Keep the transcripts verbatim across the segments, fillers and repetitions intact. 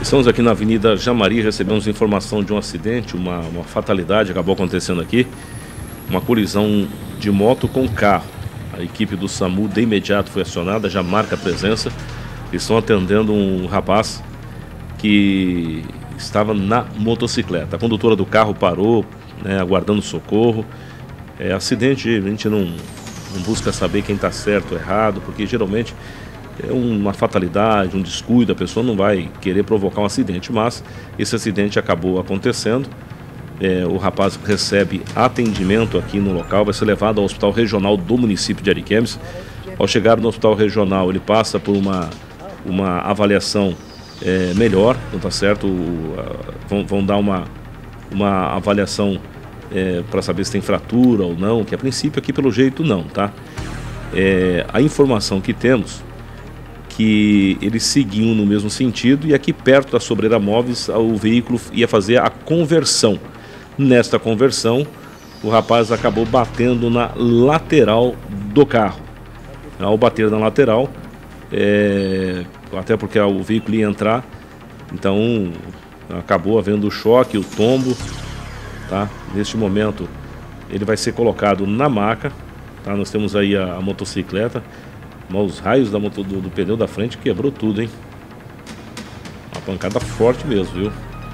Estamos aqui na Avenida Jamari, recebemos informação de um acidente, uma, uma fatalidade acabou acontecendo aqui, uma colisão de moto com carro. A equipe do SAMU de imediato foi acionada, já marca a presença. Estão atendendo um rapaz que estava na motocicleta. A condutora do carro parou, né, aguardando socorro. É, acidente, a gente não, não busca saber quem está certo ou errado, porque geralmente é uma fatalidade, um descuido, a pessoa não vai querer provocar um acidente, mas esse acidente acabou acontecendo. É, o rapaz recebe atendimento aqui no local, vai ser levado ao hospital regional do município de Ariquemes. Ao chegar no hospital regional, ele passa por uma, uma avaliação é, melhor, não tá certo? O, a, vão, vão dar uma, uma avaliação é, para saber se tem fratura ou não, que a princípio aqui pelo jeito não, tá? É, a informação que temos que eles seguiam no mesmo sentido e aqui perto da Sobreira Móveis o veículo ia fazer a conversão. Nesta conversão, o rapaz acabou batendo na lateral do carro. Ao bater na lateral, é, até porque o veículo ia entrar, então acabou havendo o choque, o tombo. Tá? Neste momento, ele vai ser colocado na maca. Tá? Nós temos aí a, a motocicleta. Mas os raios da moto, do, do pneu da frente quebrou tudo, hein? Uma pancada forte mesmo, viu?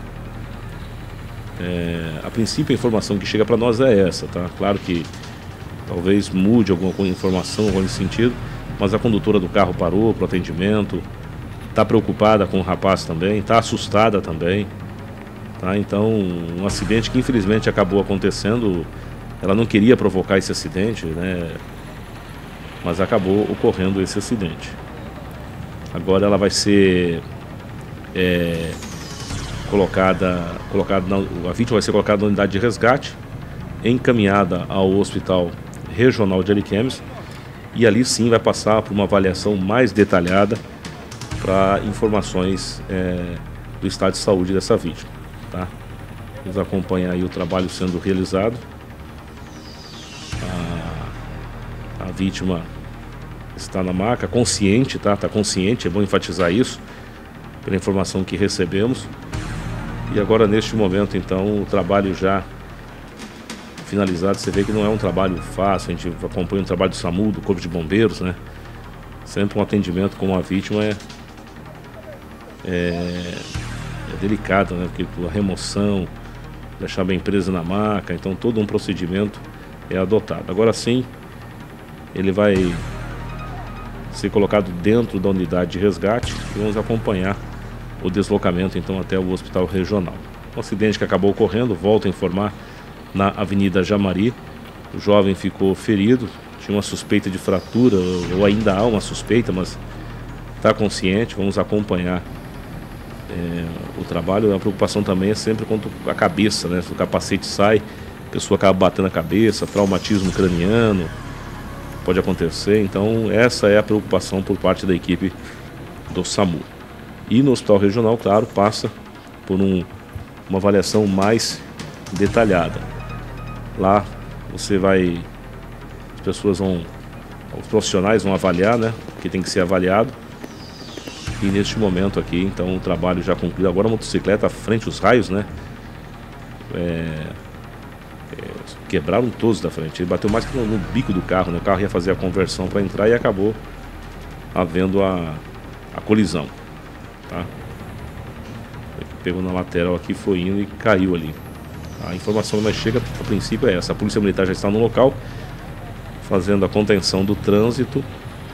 É, a princípio a informação que chega para nós é essa, tá? Claro que talvez mude alguma informação nesse sentido, mas a condutora do carro parou para o atendimento, está preocupada com o rapaz também, está assustada também, tá? Então, um acidente que infelizmente acabou acontecendo, ela não queria provocar esse acidente, né? Mas acabou ocorrendo esse acidente. Agora ela vai ser é, colocada, colocada na, a vítima vai ser colocada na unidade de resgate, encaminhada ao Hospital Regional de Ariquemes, e ali sim vai passar por uma avaliação mais detalhada para informações é, do estado de saúde dessa vítima. Tá? Vamos acompanhar aí o trabalho sendo realizado. A, a vítima está na maca, consciente, tá? Está consciente, é bom enfatizar isso, pela informação que recebemos. E agora, neste momento, então, o trabalho já finalizado. Você vê que não é um trabalho fácil, a gente acompanha o trabalho do SAMU, do Corpo de Bombeiros, né? Sempre um atendimento com a vítima é, é, é delicado, né? Porque a remoção, deixar bem presa na maca, então todo um procedimento é adotado. Agora sim, ele vai ser colocado dentro da unidade de resgate e vamos acompanhar o deslocamento então até o hospital regional. Um acidente que acabou ocorrendo, volto a informar, na Avenida Jamari. O jovem ficou ferido, tinha uma suspeita de fratura, ou ainda há uma suspeita, mas está consciente. Vamos acompanhar é, o trabalho. A preocupação também é sempre quanto a cabeça, né? Se o capacete sai, a pessoa acaba batendo a cabeça, traumatismo craniano pode acontecer. Então essa é a preocupação por parte da equipe do SAMU. E no hospital regional, claro, passa por um, uma avaliação mais detalhada. Lá você vai, as pessoas vão, os profissionais vão avaliar, né, o que tem que ser avaliado. E neste momento aqui, então, o trabalho já concluído. Agora a motocicleta à frente, os raios, né, é, é, quebraram todos da frente. Ele bateu mais que no, no bico do carro, né? O carro ia fazer a conversão para entrar e acabou havendo a, a colisão, tá? Pegou na lateral aqui, foi indo e caiu ali. A informação que chega a princípio é essa: a Polícia Militar já está no local fazendo a contenção do trânsito,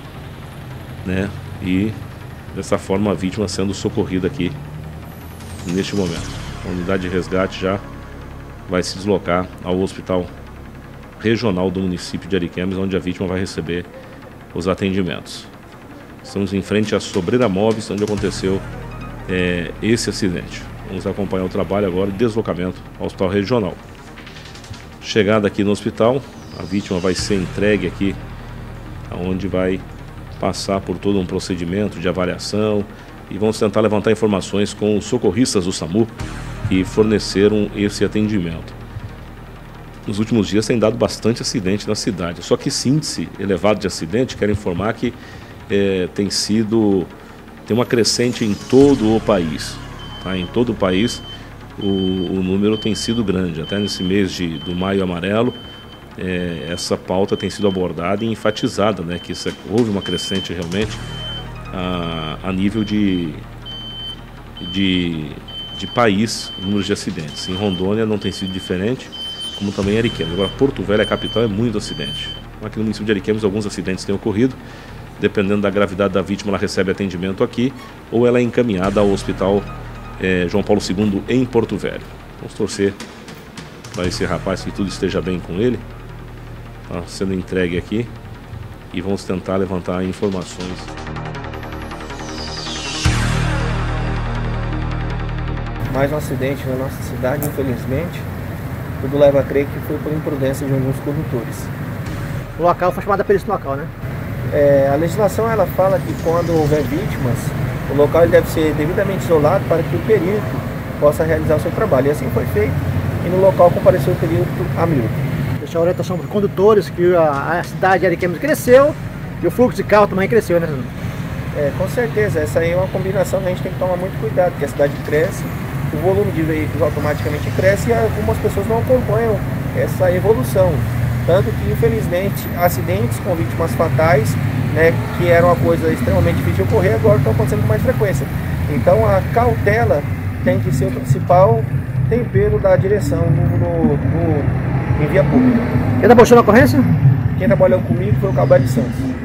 né? E dessa forma a vítima sendo socorrida aqui neste momento. A unidade de resgate já vai se deslocar ao Hospital Regional do município de Ariquemes, onde a vítima vai receber os atendimentos. Estamos em frente à Sobreira Móveis, onde aconteceu é, esse acidente. Vamos acompanhar o trabalho agora de deslocamento ao Hospital Regional. Chegada aqui no hospital, a vítima vai ser entregue aqui, onde vai passar por todo um procedimento de avaliação e vamos tentar levantar informações com os socorristas do SAMU que forneceram esse atendimento. Nos últimos dias tem dado bastante acidente na cidade, só que esse índice elevado de acidente, quero informar que é, tem sido, tem uma crescente em todo o país. tá? Em todo o país o, o número tem sido grande, até nesse mês de, do Maio Amarelo, é, essa pauta tem sido abordada e enfatizada, né, que isso, houve uma crescente realmente a, a nível de, de, de país, números de acidentes. Em Rondônia não tem sido diferente, como também em Ariquemes. Agora, Porto Velho, a capital, é muito acidente. Aqui no município de Ariquemes, alguns acidentes têm ocorrido. Dependendo da gravidade da vítima, ela recebe atendimento aqui ou ela é encaminhada ao Hospital é, João Paulo segundo em Porto Velho. Vamos torcer para esse rapaz que tudo esteja bem com ele. Está sendo entregue aqui e vamos tentar levantar informações. Mais um acidente na nossa cidade, infelizmente. Tudo leva a crer que foi por imprudência de alguns condutores. O local foi chamado a perícia no local, né? É, a legislação ela fala que quando houver vítimas, o local ele deve ser devidamente isolado para que o perito possa realizar o seu trabalho. E assim foi feito, e no local compareceu o perito Hamilton. Deixar a orientação para os condutores que a, a cidade de Ariquemes cresceu e o fluxo de carro também cresceu, né? É, com certeza, essa aí é uma combinação que a gente tem que tomar muito cuidado, porque a cidade cresce, o volume de veículos automaticamente cresce e algumas pessoas não acompanham essa evolução. Tanto que, infelizmente, acidentes com vítimas fatais, né, que era uma coisa extremamente difícil de ocorrer, agora estão acontecendo com mais frequência. Então, a cautela tem que ser o principal tempero da direção no, no, no, em via pública. Quem debochou na ocorrência? Quem trabalhou comigo foi o Cabo de Santos.